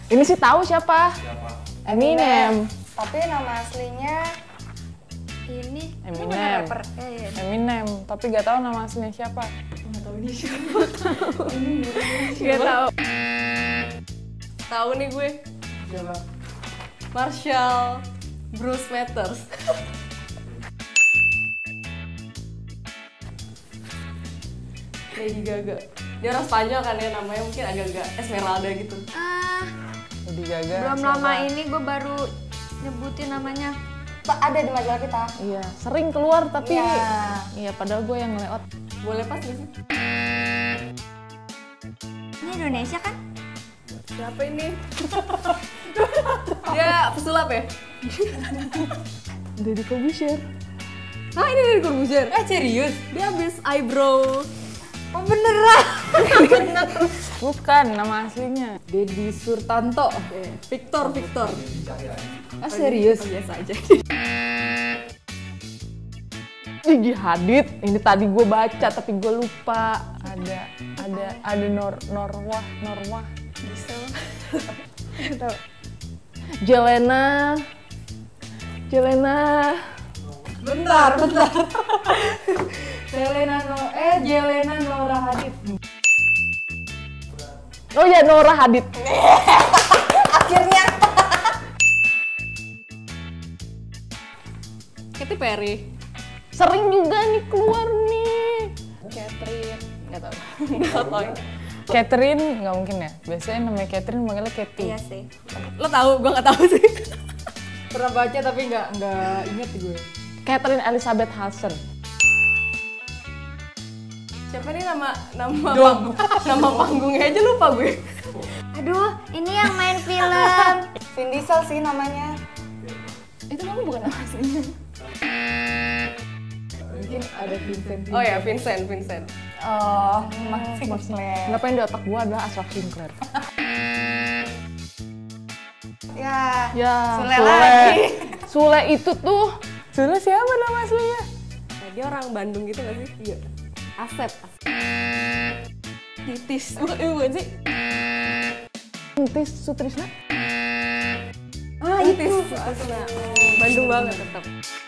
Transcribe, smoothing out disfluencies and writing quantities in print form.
Ini sih tahu siapa? Eminem. Tapi nama aslinya ini Eminem. bukan rapper. Iya. Eminem, tapi gak tahu nama aslinya siapa. Nggak tahu ini siapa. Gak tahu. Tahu nih gue. Siapa? Marshall Bruce Matters. Lady Gaga. Dia orang Spanyol kan ya, namanya mungkin agak-agak Esmeralda gitu. Lady Gaga. Belum siapa? lama ini gue baru nyebutin namanya. Ada di majalah kita. Iya, sering keluar tapi Iya. iya padahal gue yang ngelewat. Boleh pas gak sih? Ini Indonesia kan? Siapa ini? Dia pesulap ya? Deddy Corbuzier. Ah ini dari Corbuzier? Serius? Dia habis eyebrow. Oh beneran? Bukan nama aslinya. Deddy Surtanto. Victor. Ah serius? Oh, biasa aja. Gigi Hadid. Ini tadi gue baca tapi gue lupa. Ada Norwah. Bisa. Jelena. Bentar. Jelena Nora Hadid. Oh ya, Nora Hadid. Akhirnya. Katy Perry. Sering juga nih keluar nih. Catherine. Nggak tahu. Catherine nggak mungkin ya. Biasanya namanya Catherine manggilnya Katy. Iya sih. Lo tahu? Gue nggak tahu sih. Pernah baca tapi nggak inget gue. Catherine Elizabeth Hudson. Siapa nih nama panggungnya aja lupa gue. Aduh, ini yang main film. Vin Diesel sih namanya. Itu kamu bukan nama aslinya. Mungkin ada Vincent. Oh ya, Vincent. Oh, Max Sinclair. Nggak pengen di otak gue adalah Ashraf Sinclair. Ya. Ya, Sule lagi. Sule itu tuh. Sule siapa nama aslinya? Nah, dia orang Bandung gitu nggak sih? Iya. Asep. Titis. Bukan sih? Tis Sutrisna. Titis. Bandung banget tetap.